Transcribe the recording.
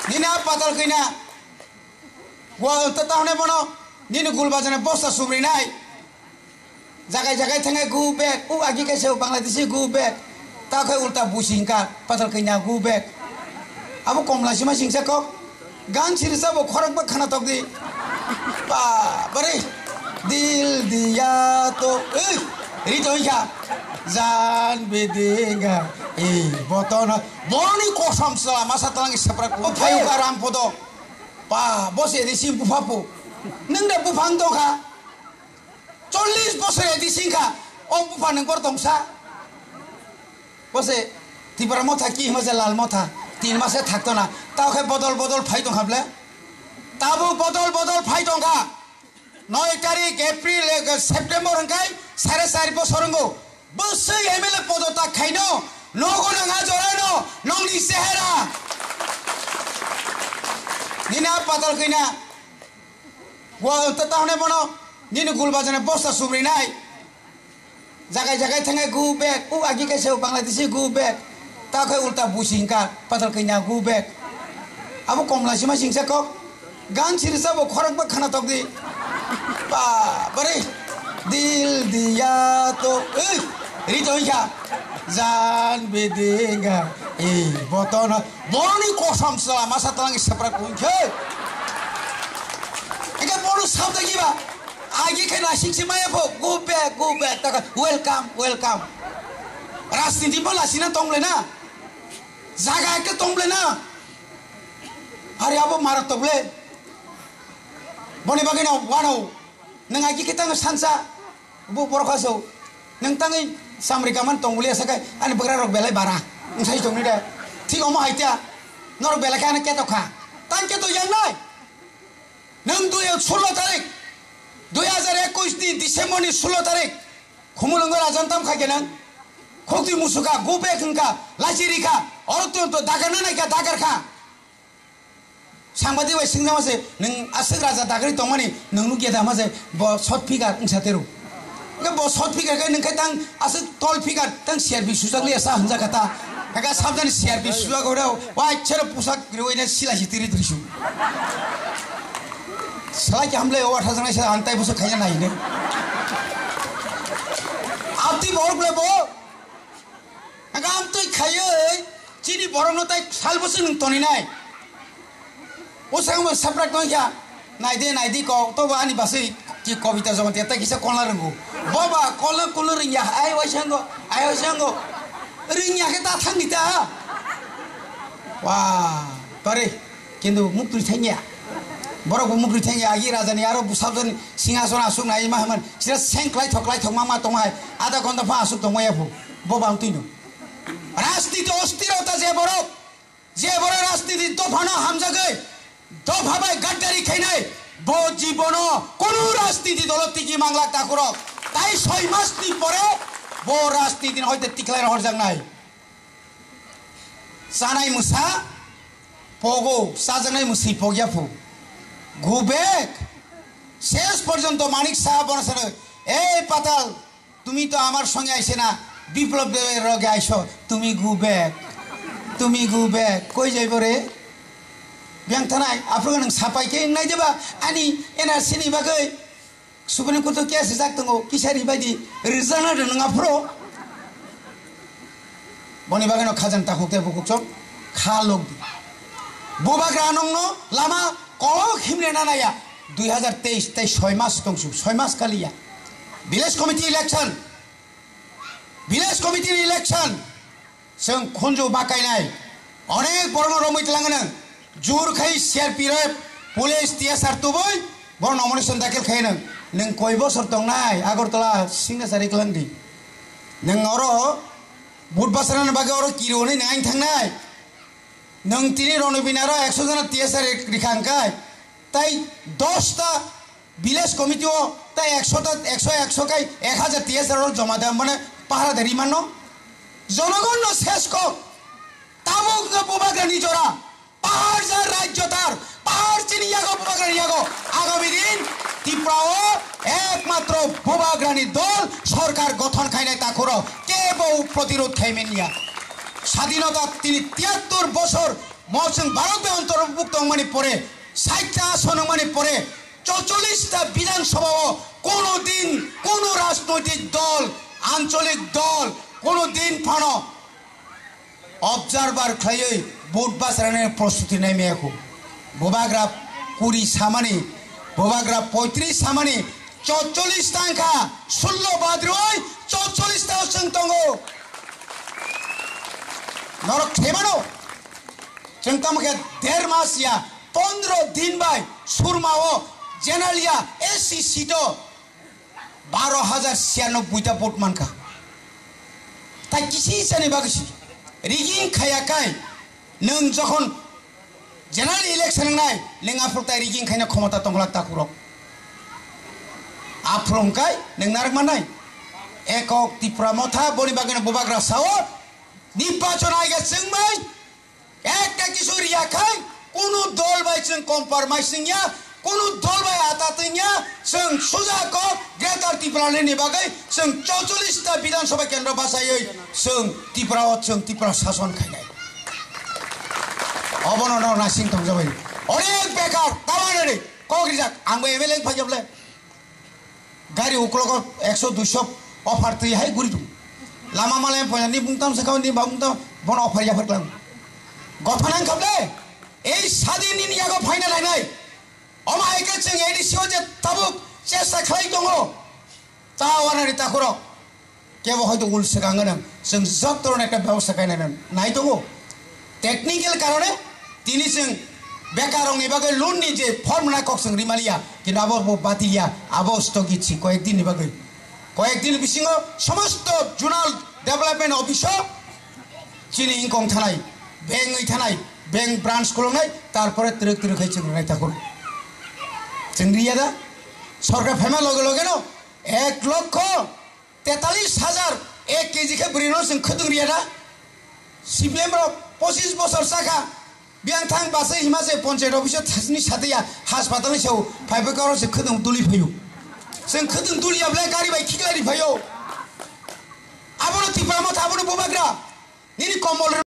Nina patal kina. Gua tetahne bono. Nini gulbazane bosta subrinai. Jagai-jagai tengah gubek. Agi kasih Bangladeshi gubek. Tak kau ulta busingka patal kina gubek. Abu komlasi masing sekok. Gan sirisa bo khorak bak khana tok di. Pa bari. Dil dia to. Rito ya. Jan bedinga. Botona. Boni kosam selama satalangi seprak. Payu karam podo. Pa bos edisi bufapu. Nengda bufang to ka. 40 বছর edisi ka. O bufang nengkor tongsa. Bose tibar motha ki maze lal motha. 3 মাসে থাকতো না তাও খে বদল বদল ফাইতো খাবলে তাবু বদল বদল ফাইতো কা 9 তারিখ এপ্রিল সেপ্টেম্বর হংকাই 4.5 বছর হংগো বসে এমএলএ পদতা খাইনো নগো নাঙা জরাইনো নংনি চেহারা নিনা পাতাল কইনা গো তাহনে বনো নিনি গুলবাজানে বস্তা সুবরিনাই জায়গায় জায়গায় থাঙ্গাই গু বেক আগি কাছে বাংলাদেশি গু বেক tak kau ulta busingka patal kenya gubek abu komlasi masing sekok gan sirisa bo khorak bak khana tok di pa bari dil dia to rito ya jan bedinga botona boni kosam selama satalangi seprak kunche ega bonu sabda giba agi kena singsi maya po gubek tak welcome রাজনীতি বলা সিনা তংলে না জায়গা একটা তংলে না আরে আবো মারা তবলে বনে বাগে না ওয়ানো নং আকি kita sansa bu porokhaso nang tangi samrikaman tongbuli asakai ani bagra rok belai bara ngai tongni da ঠিক অম হাইতা নর বেলা খানে কে তো খা তান কে তো yang নাই নং 16 তারিখ 2021 দিন ডিসেম্বর 16 তারিখ খুমুলঙ্গ রাজন্তাম খাকে নং Khokti musuka, gope kengka, lajirika, orang tu dagar nana ka dagar ka. Sangbadi wai singna mase, neng asik raja dagari tongmani, neng nu kita mase, bo short figure ngsateru. Neng bo short figure ka neng kai tang asik tall figure tang serbi susag liya sa hanja kata. Aga sabdan serbi susag ora, wai chera pusak riwai na sila hitiri trisu. Sala ki hamle over hazana sa antai pusak khaya nahi ne. Abdi bor ble bo. Agam tuh kaya, cini borong no tay salbosin toni nai. Usang mo saprak no ya, naidi kau, to ba ani basi ki kobita zaman tiata kisah kolar rengu. Baba kolar ring ya, ayo sanggo, ring ya kita thang kita. Wah, pare, kintu mukri thengya. Borok mukri thengya agi raja ni aro busabdan singason asuk nai mahaman. Sira sengklai thoklai thokmama tongai, ada konta fa asuk tongmai apu. Boba antino. রাজনীতি অস্থিরতা যে বড় রাজনীতি দফানো হামজাগে দফাবাই গাদ্দারি খাইনাই বো জীবন কোন রাজনীতি দলতি কি মাংলা তাকুর তাই 6 মাস নি পরে বো রাজনীতি হইতে টিকলাই হরজাং নাই সানাই মুসা পগো সাজানাই মুসি পগিয়াফু গুবেক শেষ পর্যন্ত মানিক সাহেব বনসর এই পাতাল তুমি তো আমার সঙ্গে আইছে না বিপ্লব দেবের রগে আইসো তুমি গুবেক কই যাইব রে ব্যাং থানায় আপনাকে নং সাপাইকে নাই দেবা আনি এনআরসি নি বাগৈ সুবনে কত কেস জাগতঙ্গো কিসারি বাদি রিজানা নং আফ্রো বনি বাগান খাজান তাকুতে বুকুচক খালক বুবাগ্রা নং লামা কলক হিমনে নানায়া 2023 তাই 6 মাস তংসু 6 মাস কালিয়া ভিলেজ কমিটি ইলেকশন जों खनजौ बाकायनाय अनेक बरन रमै तलाङनो जुर खाय सिआरपि रे पुलिस टीएसआर तुबै बर नमिनेशन दाखिल खायनो नों कय बছর दंनाय आगरतला सिगनेचार खालामदि नों अरो बुट बासारानो बागे अरो किरोनै नाय थांनाय नों तिनि रनबिनारो 100 जना टीएसआर रिखांकाय ताई 10 टा ভিলেজ কমিটিও তাই 100 কাই 1000 টিএসআর জমা দেয় মানে পাহারাদারি মানো জনগণ শেষ কক তাবুক বুবাগ্রা নিজরা পাহাড় যার রাজ্য তার পাহাড় চিনিয়াগো বুবাগ্রানিয়াগো আগামী দিন ত্রিপুরাও একমাত্র বুবাগ্রানি দল সরকার গঠন খাইনাই তাকুর কে বউ প্রতিরোধ খাইমেনিয়া স্বাধীনতা তিনি 73 বছর মৌসুম ভারতে অন্তর্ভুক্ত মানে পরে 60টা আসন মানে পরে 44টা বিধানসভা কোনোদিন কোন রাজনৈতিক দল আঞ্চলিক দল কোনোদিন ফানো অবজারভার খাইয়ে ভোট বাছাইনের প্রস্তুতি নেই মেয়েকু ববাগ্রা 20 সামানি ববাগ্রা 35 সামানি 44 টাঙ্কা 16 বাদ্রয় 44টা আসন তঙ্গো নরক খেমানো जों तमके 1.5 मास या 15 दिन बाय सुरमाओ जेनालिया एससी सीटो 12,096 भोट मानका ताई किसी जाने बागसी रिगिंग खायाखाय नों जखन जेनारेल इलेक्शन नाय नों आफ्रताय रिगिंग खायना क्षमता दंला ताकुरक आफ्रंखाय नों नारक मानाय एकक त्रिपुरा मथा बनि बागन बबाग्रा साओ निर्वाचन आइगा जोंमै একটা কিছু রিয়াখাই কোন দল বাই जों কম্প্রমাইজ নিয়া কোন দল বাই আতাতনিয়া जों সুজাক গ্রেটার ত্রিপুরাनि बागै जों 44টা বিধানসভা কেন্দ্র বাসাयै जों ত্রিপুরা শাসন খাইनाय অবনন নাসিং তংজাবাই অনেক বেকার তামানে কগ্রিজাক आंबो एमएलए फाजोबले गारि उक्लक 100 200 अफार तैहाय गुरि दं लामा मालाय फैनानै बुंताम सेखावनि बुंताम बन अफार याफारलां गथनां खाबले এই স্বাধীনनि नियागो फाइना लायनाय अमायके जों एडिसिओ जे ताबुक चेष्टा खालाय दङ तावानारि ताखुर केबो हयतो उलसगाङो जों जब धरনের একটা ব্যবস্থা কাयनाय নাই दङ टेक्निकल कारणे তিনি जों बेकारनि बागै लोननि जे फर्मुला कक्सों रिमालिया কিন্তু आबो बातिलिया आबो স্থগিতছি কয়েকদিনनि बागै কয়েকদিন बिसिङो समस्त जुनाल डेभलपमेन्ट अफिसआव चिनि इंकं थानाय बैंक थानाय बैंक ब्रांच खुलनाय तारपरे तिरक तिरक है जों नाय थाखुर जों रियादा सरकार फेमा लगे लगे न 1,43,000 1 केजी के ब्रिनो जों खदुं रियादा सिप्लेम 25 बोसोर साखा बियां थां बासे हिमासे पंचायत अफिस थासनि साथैया हासपातालनि सायाव फाइबो गारो जों खदुं दुलि फैयो जों खदुं दुलियाब्ला गारि बाय खिगलारि फैयो आबोनो तिप्रामा थाबोनो बबाग्रा निनि कमल